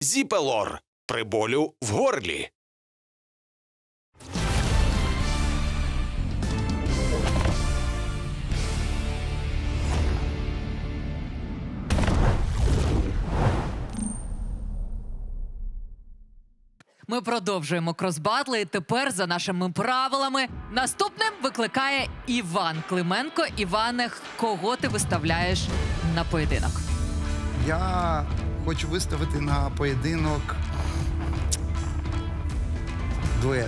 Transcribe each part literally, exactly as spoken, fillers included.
Зіпелор при болю в горлі. Ми продовжуємо кросбатли. Тепер за нашими правилами. Наступним викликає Іван Клименко. Іване, кого ти виставляєш на поєдинок? Я хочу виставити на поєдинок дует.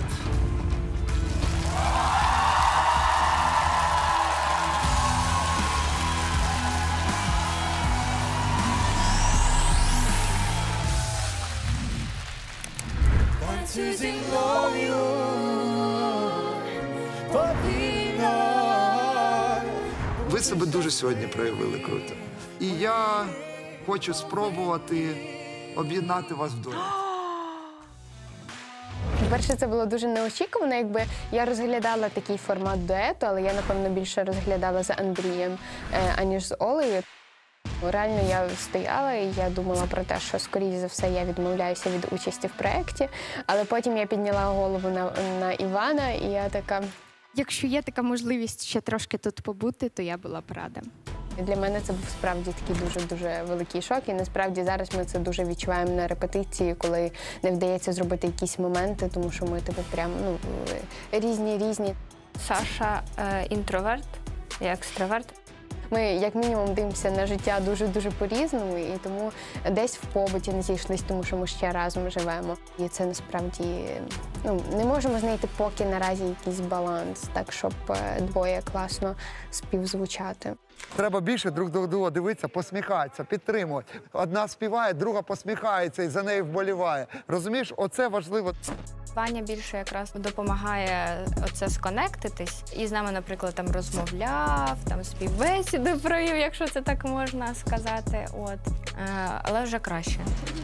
Ви себе дуже сьогодні проявили круто. І я хочу спробувати об'єднати вас вдвоє. По-перше, це було дуже неочікувано, якби я розглядала такий формат дуету, але я, напевно, більше розглядала з Андрієм, аніж з Олею. Реально я стояла і я думала про те, що, скоріш за все, я відмовляюся від участі в проєкті, але потім я підняла голову на, на Івана, і я така... Якщо є така можливість ще трошки тут побути, то я була б рада. Для мене це був справді такий дуже-дуже великий шок, і насправді зараз ми це дуже відчуваємо на репетиції, коли не вдається зробити якісь моменти, тому що ми типу прям, ну, різні-різні. Саша е, інтроверт, я екстраверт. Ми, як мінімум, дивимося на життя дуже-дуже по-різному, і тому десь в побуті не зійшлись, тому що ми ще разом живемо. І це насправді, ну, не можемо знайти поки наразі якийсь баланс, так, щоб двоє класно співзвучати. Треба більше друг до друга дивитися, посміхатися, підтримувати. Одна співає, друга посміхається і за нею вболіває. Розумієш, оце важливо. Ваня більше якраз допомагає оце сконектитись. І з нами, наприклад, там розмовляв, там співбесіду провів, якщо це так можна сказати. От. Е, але вже краще.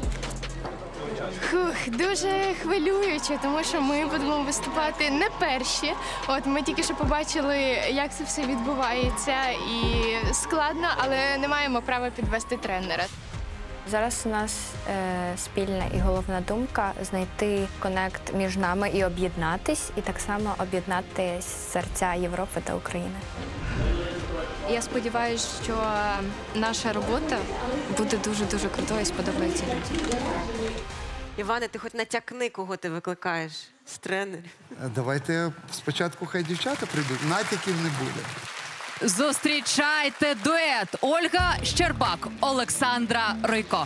Хух, дуже хвилююче, тому що ми будемо виступати не перші. От ми тільки що побачили, як це все відбувається, і складно, але не маємо права підвести тренера. Зараз у нас е, спільна і головна думка – знайти конект між нами і об'єднатись, і так само об'єднати серця Європи та України. Я сподіваюся, що наша робота буде дуже-дуже крутою і сподобається людям. Іване, ти хоч натякни, кого ти викликаєш з тренерів. Давайте спочатку хай дівчата прийдуть, натяків не буде. Зустрічайте дует Ольга Щербак, Олександра Ройко.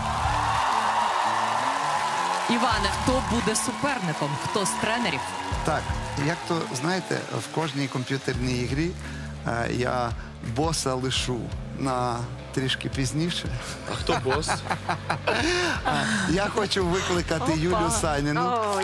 Іване, хто буде суперником? Хто з тренерів? Так, як то, знаєте, в кожній комп'ютерній ігрі е, я боса лишу на трішки пізніше. А хто бос? Я хочу викликати Юлію Саніну. Ой.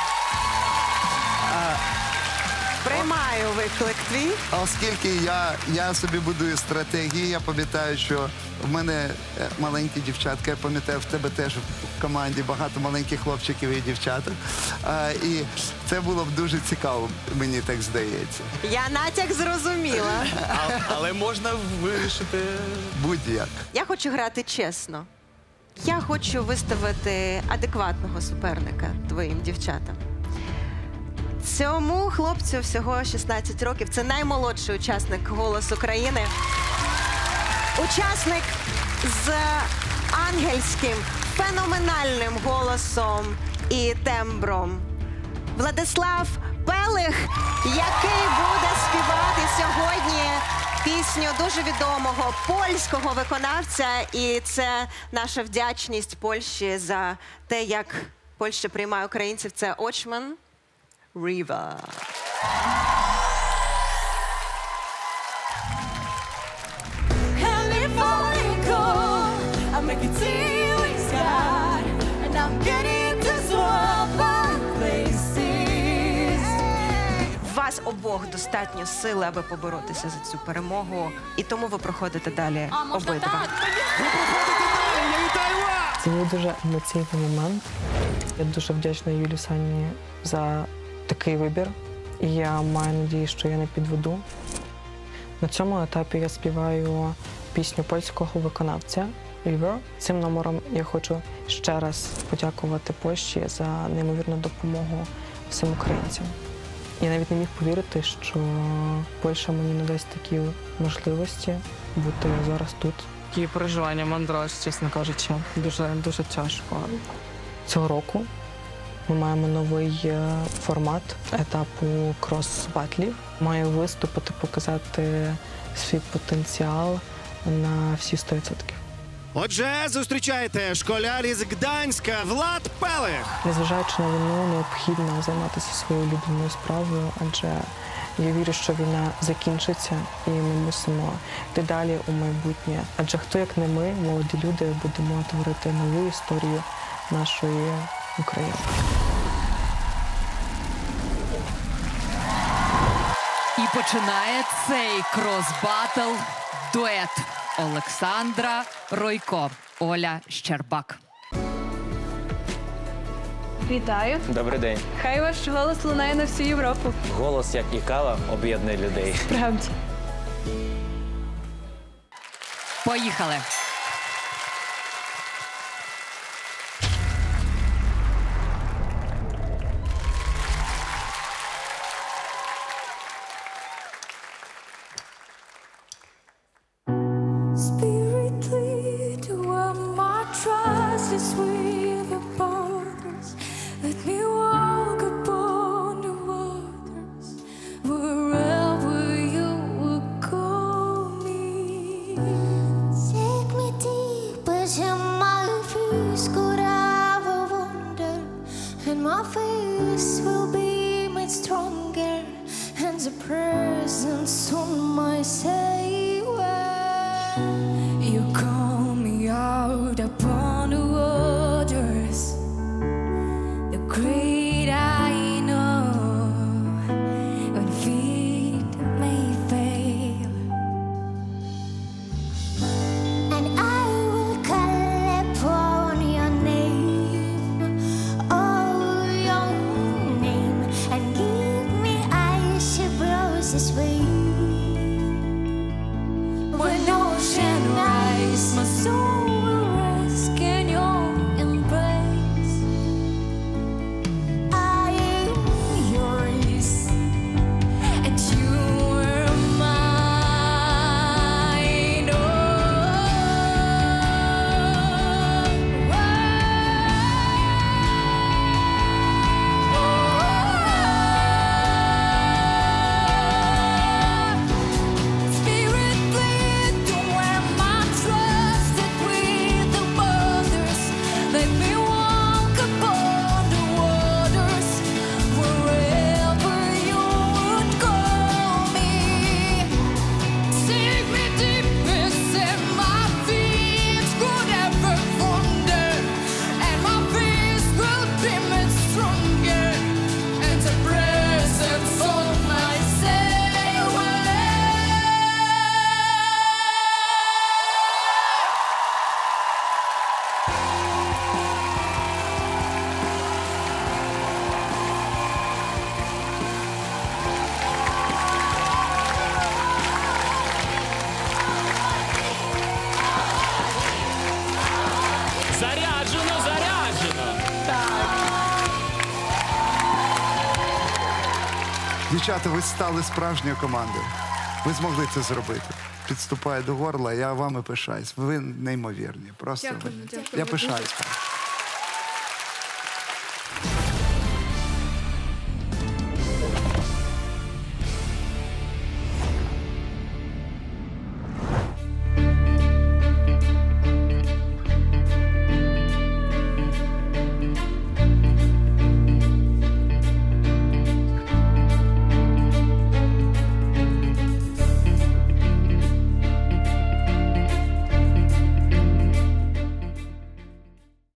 Приймаю виклик твій. Оскільки я, я собі будую стратегії, я пам'ятаю, що в мене маленькі дівчатка, я пам'ятаю, в тебе теж в команді багато маленьких хлопчиків і дівчаток. А, і це було б дуже цікаво, мені так здається. Я натяк зрозуміла. А, але можна вирішити... Будь-як. Я хочу грати чесно. Я хочу виставити адекватного суперника твоїм дівчатам. Цьому хлопцю всього шістнадцять років. Це наймолодший учасник «Голос України». Учасник з ангельським, феноменальним голосом і тембром. Владислав Пелих, який буде співати сьогодні пісню дуже відомого польського виконавця. І це наша вдячність Польщі за те, як Польща приймає українців. Це Очман River. Вас обох достатньо сили, аби поборотися за цю перемогу. І тому ви проходите далі обидва. Це був дуже емоційний момент. Я дуже вдячна Юлії Саніні за такий вибір. І я маю надію, що я не підведу. На цьому етапі я співаю пісню польського виконавця River. Цим номером я хочу ще раз подякувати Польщі за неймовірну допомогу всім українцям. Я навіть не міг повірити, що Польща мені надасть такі можливості бути зараз тут. Такі переживання, мандраж, чесно кажучи, дуже, дуже тяжко. Цього року ми маємо новий формат етапу крос-батлів. Маю виступити, показати свій потенціал на всі сто відсотків. Отже, зустрічайте школяр із Гданська Влад Пелих. Незважаючи на війну, необхідно займатися своєю улюбленою справою, адже я вірю, що війна закінчиться і ми мусимо йти далі у майбутнє. Адже хто, як не ми, молоді люди, будемо творити нову історію нашої України. І починає цей крос-батл дует Олександра Ройко, Оля Щербак. Вітаю. Добрий день. Хай ваш голос лунає на всю Європу. Голос, як і кава, об'єднує людей. Справді. Поїхали. Заряджено, заряджено! Дівчата, ви стали справжньою командою. Ви змогли це зробити. Підступає до горла, я вами пишаюсь. Ви неймовірні. Просто Дякую, ви. дякую. Я пишаюсь.